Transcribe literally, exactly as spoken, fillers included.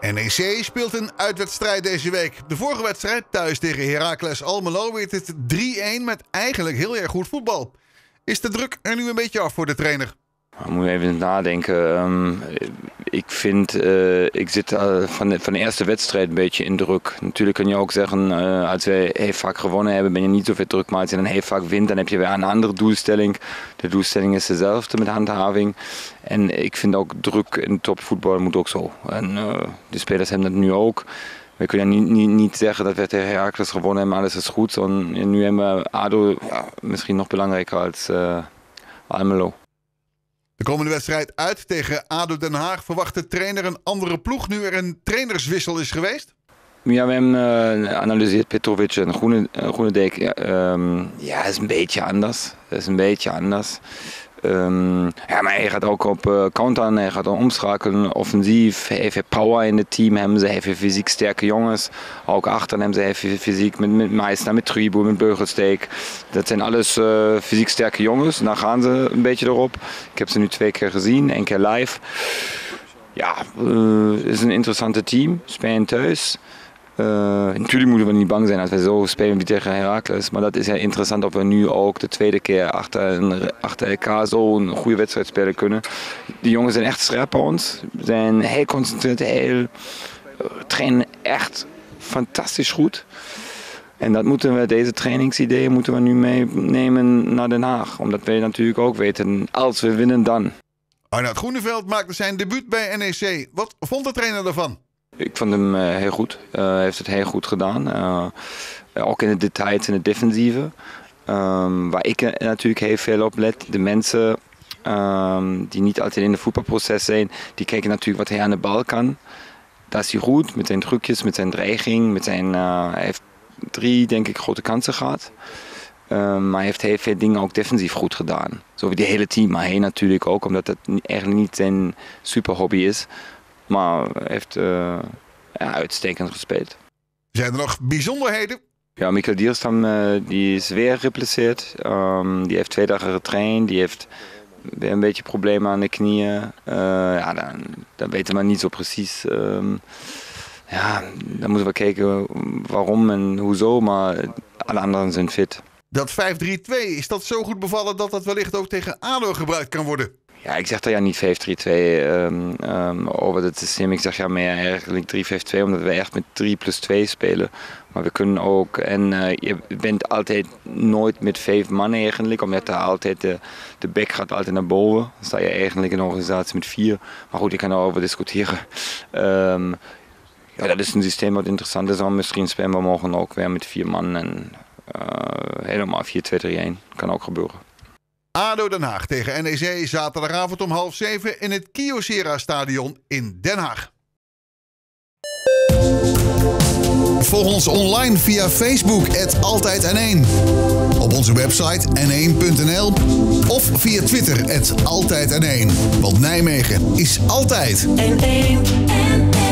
N E C speelt een uitwedstrijd deze week. De vorige wedstrijd thuis tegen Heracles Almelo werd het drie-een met eigenlijk heel erg goed voetbal. Is de druk er nu een beetje af voor de trainer? Dan moet je even nadenken. Um, ik vind, uh, ik zit uh, van, de, van de eerste wedstrijd een beetje in druk. Natuurlijk kun je ook zeggen, uh, als we heel vaak gewonnen hebben, ben je niet zoveel druk. Maar als je dan heel vaak wint, dan heb je weer een andere doelstelling. De doelstelling is dezelfde met handhaving. En ik vind ook druk in topvoetbal moet ook zo. En uh, de spelers hebben dat nu ook. We kunnen niet, niet, niet zeggen dat we tegen Heracles gewonnen hebben, alles is goed. En nu hebben we A D O ja, misschien nog belangrijker als uh, Almelo. De komende wedstrijd uit tegen A D O Den Haag verwacht de trainer een andere ploeg nu er een trainerswissel is geweest? Ja, we hebben uh, geanalyseerd Petrovic en Groene, uh, Groenendijk. Ja, um, ja, dat is een beetje anders. Dat is een beetje anders. Um, ja, maar hij gaat ook op uh, counteren, hij gaat omschakelen, offensief. Hij heeft power in het team, hebben ze, hij heeft fysiek sterke jongens. Ook achter hebben ze heeft fysiek met, met Meissner, met Tribu, met Beugelsdijk. Dat zijn alles uh, fysiek sterke jongens. Daar gaan ze een beetje erop. Ik heb ze nu twee keer gezien, één keer live. Ja, het uh, is een interessante team, spelen thuis. Uh, natuurlijk moeten we niet bang zijn als we zo spelen wie tegen Heracles. Maar dat is ja interessant of we nu ook de tweede keer achter, achter elkaar zo een goede wedstrijd spelen kunnen. Die jongens zijn echt scherp bij ons. Zijn heel geconcentreerd, heel, uh, trainen echt fantastisch goed. En dat moeten we, deze trainingsideeën moeten we nu meenemen naar Den Haag. Omdat we natuurlijk ook weten, als we winnen dan. Arnoud Groeneveld maakte zijn debuut bij N E C. Wat vond de trainer ervan? Ik vond hem uh, heel goed. Uh, hij heeft het heel goed gedaan. Uh, ook in de details in het defensieve. Um, waar ik natuurlijk heel veel op let. De mensen um, die niet altijd in het voetbalproces zijn, die kijken natuurlijk wat hij aan de bal kan. Dat is hij goed, met zijn trucjes, met zijn dreiging. Met zijn, uh, hij heeft drie, denk ik, grote kansen gehad. Um, maar hij heeft heel veel dingen ook defensief goed gedaan. Zo wie die hele team, maar hij natuurlijk ook, omdat dat eigenlijk niet zijn super hobby is. Maar hij heeft uh, ja, uitstekend gespeeld. Zijn er nog bijzonderheden? Ja, Mikkel Dierstam uh, die is weer geplaceerd. Um, die heeft twee dagen getraind. Die heeft weer een beetje problemen aan de knieën. Uh, ja, dan, dan weten we niet zo precies. Um, ja, dan moeten we kijken waarom en hoezo. Maar alle anderen zijn fit. Dat vijf drie twee, is dat zo goed bevallen dat dat wellicht ook tegen A D O gebruikt kan worden? Ja, ik zeg daar ja niet vijf drie twee um, um, over het systeem. Ik zeg ja meer eigenlijk drie vijf twee, omdat we echt met drie plus twee spelen. Maar we kunnen ook, en uh, je bent altijd nooit met vijf man eigenlijk, omdat daar altijd de, de back gaat altijd naar boven. Dan sta je eigenlijk in een organisatie met vier. Maar goed, je kan erover discussiëren. Um, ja, dat is een systeem wat interessant is. Maar misschien spelen we morgen ook weer met vier man en uh, helemaal vier twee drie een. Kan ook gebeuren. A D O Den Haag tegen N E C zaterdagavond om half zeven in het Kyocera Stadion in Den Haag. Volg ons online via Facebook at Altijd N één. Op onze website n één punt n l of via Twitter at Altijd N één. Want Nijmegen is altijd N één.